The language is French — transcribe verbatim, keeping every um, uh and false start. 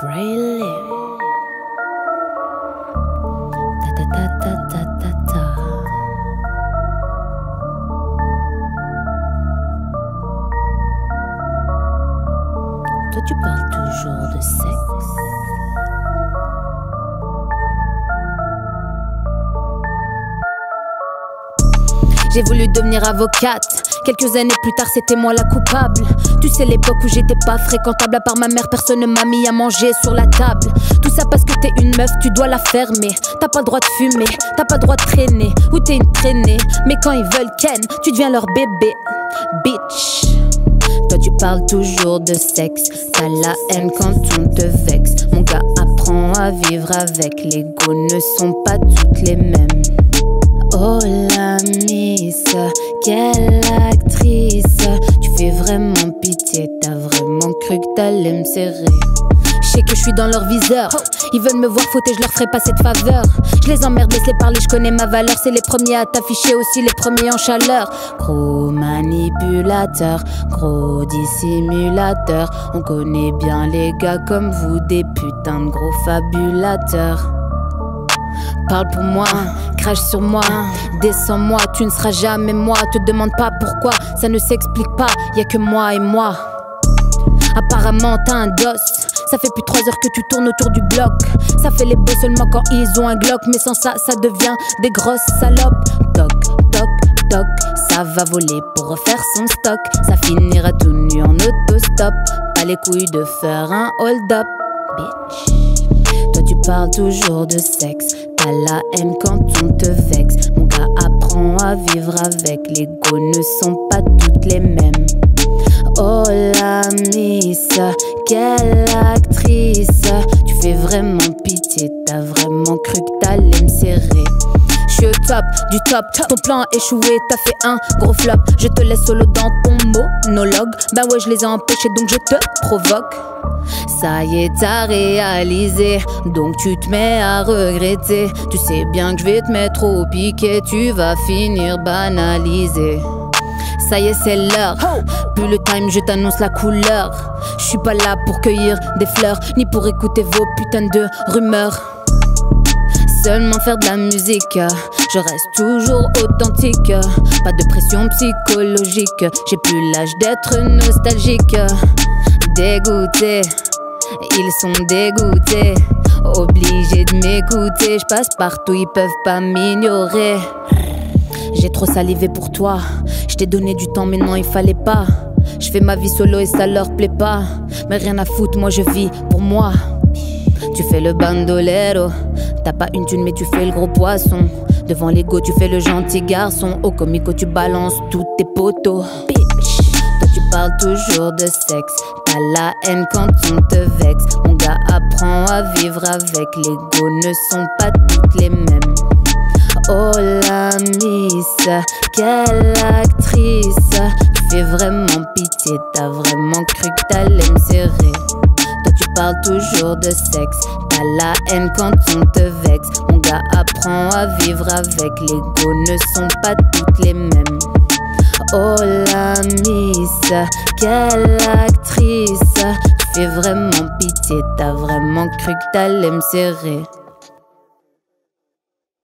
Braille. Ta ta ta ta ta ta ta. Toi tu parles toujours de sexe. J'ai voulu devenir avocate. Quelques années plus tard, c'était moi la coupable. Tu sais l'époque où j'étais pas fréquentable. À part ma mère, personne ne m'a mis à manger sur la table. Tout ça parce que t'es une meuf, tu dois la fermer. T'as pas le droit de fumer, t'as pas le droit de traîner. Ou t'es une traînée, mais quand ils veulent ken, tu deviens leur bébé. Bitch. Toi tu parles toujours de sexe. T'as la haine quand on te vexe. Mon gars, apprends à vivre avec. Les go ne sont pas toutes les mêmes. Oh la miss, quelle actrice. Tu fais vraiment pitié, t'as vraiment cru que t'allais me serrer. Je sais que je suis dans leur viseur. Ils veulent me voir fauter, je leur ferai pas cette faveur. Je les emmerde, laisse-les parler, je connais ma valeur. C'est les premiers à t'afficher, aussi les premiers en chaleur. Gros manipulateur, gros dissimulateurs. On connaît bien les gars comme vous, des putains de gros fabulateurs. Parle pour moi, crache sur moi, descends-moi, tu ne seras jamais moi. Te demande pas pourquoi, ça ne s'explique pas, y'a que moi et moi. Apparemment t'as un dos, ça fait plus trois heures que tu tournes autour du bloc. Ça fait les beaux seulement quand ils ont un Glock. Mais sans ça, ça devient des grosses salopes. Toc, toc, toc, ça va voler pour refaire son stock. Ça finira tout nu en autostop. Pas les couilles de faire un hold-up, bitch. Toi tu parles toujours de sexe. T'as la haine quand on te vexe. Mon gars, apprends à vivre avec. Les go ne sont pas toutes les mêmes. Oh la miss, quelle actrice. Tu fais vraiment pitié, t'as vraiment cru que t'allais me serrer. J'suis au top, du top, ton plan a échoué, t'as fait un gros flop. Je te laisse solo dans ton monologue. Ben ouais, je les ai empêchés donc je te provoque. Ça y est, t'as réalisé, donc tu te mets à regretter. Tu sais bien que je vais te mettre au piquet, tu vas finir banalisé. Ça y est, c'est l'heure, plus le time, je t'annonce la couleur. Je suis pas là pour cueillir des fleurs, ni pour écouter vos putains de rumeurs. Seulement faire de la musique, je reste toujours authentique. Pas de pression psychologique, j'ai plus l'âge d'être nostalgique. Dégoûtés, ils sont dégoûtés, obligés de m'écouter. Je passe partout, ils peuvent pas m'ignorer. J'ai trop salivé pour toi, je t'ai donné du temps mais non il fallait pas. Je fais ma vie solo et ça leur plaît pas. Mais rien à foutre, moi je vis pour moi. Tu fais le bandolero, t'as pas une thune mais tu fais le gros poisson. Devant l'ego tu fais le gentil garçon. Au comico tu balances tous tes potos. Bitch. Toi tu parles toujours de sexe. T'as la haine quand on te vexe. Mon gars, apprends à vivre avec. Les go ne sont pas toutes les mêmes. Oh la miss, quelle actrice. Tu fais vraiment pitié, t'as vraiment cru que t'allais me serrer. Toi tu parles toujours de sexe. T'as la haine quand on te vexe. Mon gars, apprends à vivre avec. Les go ne sont pas toutes les mêmes. Oh la miss, quelle actrice. Tu fais vraiment pitié, t'as vraiment cru que t'allais me serrer.